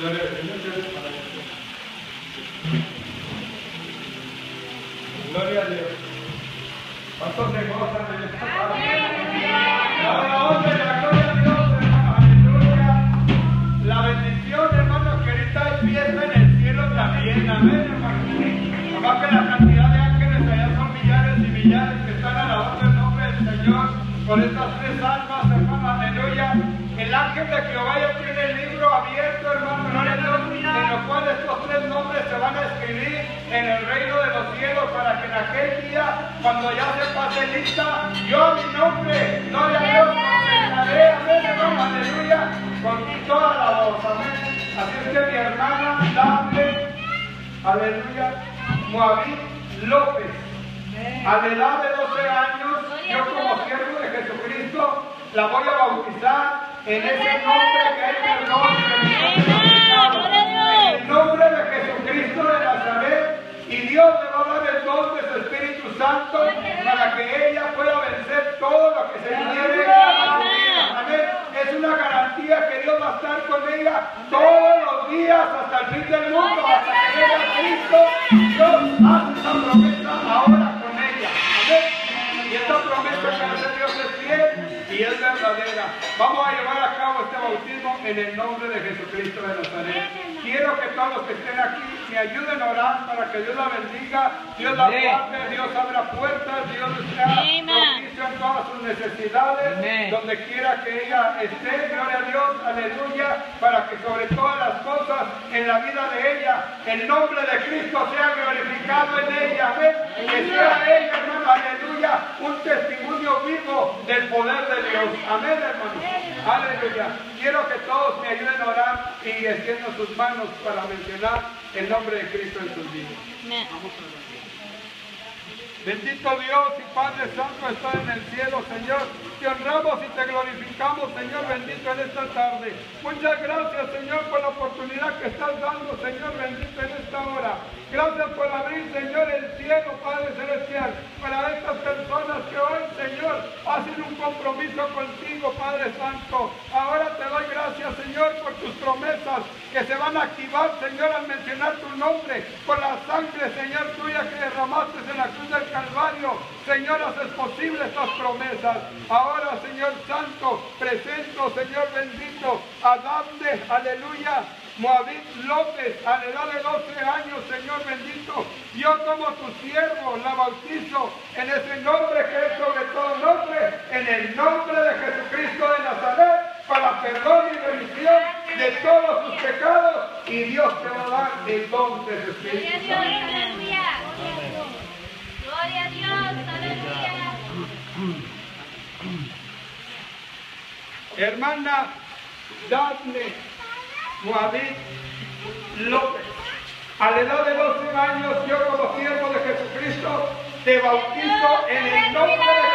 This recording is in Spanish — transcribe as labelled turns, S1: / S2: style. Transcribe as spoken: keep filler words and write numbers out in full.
S1: Gloria al Señor. Gloria a Dios. ¿Cuántos se gozan en esta tarde? La honra y la gloria a Dios, hermano. Aleluya. La bendición, hermano, que ahorita hay fiesta en el cielo también. Amén, hermano. Nomás que la cantidad de ángeles allá son millares y millares que están alabando el nombre del Señor por estas tres almas, hermano. Aleluya. El ángel de Jehová ya tiene el libro abierto, hermano, en lo cual estos tres nombres se van a escribir en el reino de los cielos para que en aquel día, cuando ya se pase lista, yo mi nombre, gloria a Dios, confesaré, amén, hermano, aleluya, con toda la voz, amén. Así es que mi hermana, Dafne, aleluya, Moabit López, a la edad de doce años, yo como siervo de Jesucristo, la voy a bautizar en ese nombre que hay perdón, en el nombre de Jesucristo de Nazaret, y Dios le va a dar el don de su Espíritu Santo para que ella pueda vencer todo lo que se quiere. Amén. Es una garantía que Dios va a estar con ella todos los días hasta el fin del mundo, hasta que llegue a Cristo. Dios hace esa promesa ahora con ella. Amén. Y esta promesa que hace Dios es fiel y es verdadera. Vamos a llevar a cabo este bautismo en el nombre de Jesucristo de Nazaret. Quiero que todos los que estén aquí me ayuden a orar para que Dios la bendiga, Dios la guarde, Dios abra puertas, Dios sea propicio en todas sus necesidades, Amén. Donde quiera que ella esté, gloria a Dios, aleluya, para que sobre todas las cosas en la vida de ella, el nombre de Cristo sea glorificado en ella, amén. Que sea ella, hermano, aleluya, un testimonio vivo del poder de Dios, amén, hermano, aleluya. Quiero que todos me ayuden a orar y extiendan sus manos para mencionar el nombre de Cristo en sus vidas. Vamos a orar. Bendito Dios y Padre Santo está en el cielo, Señor. Te honramos y te glorificamos, Señor bendito, en esta tarde. Muchas gracias, Señor, por la oportunidad que estás dando, Señor bendito, en esta hora. Gracias por abrir, Señor, el cielo, Padre Celestial, para estas personas que hoy, Señor, hacen un compromiso contigo, Padre Santo. Ahora te doy gracias, Señor, por tus promesas que se van a activar, Señor, al mencionar tu nombre, por la sangre, Señor, tuya que derramaste en la cruz del Calvario. Señor, haces posible estas promesas. Ahora, Señor Santo, presento, Señor bendito, a Dafne, aleluya, Moabit López, a la edad de doce años, Señor bendito. Yo como tu siervo la bautizo en ese nombre que es sobre todo nombre, en el nombre de Jesucristo de Nazaret, para perdón y remisión de todos sus pecados, y Dios te va a dar el don de su Espíritu Santo.
S2: Aleluya. Gloria a Dios, aleluya.
S1: Hermana Dafne Moabit López, a la edad de doce años, yo como siervo de Jesucristo te bautizo en el nombre de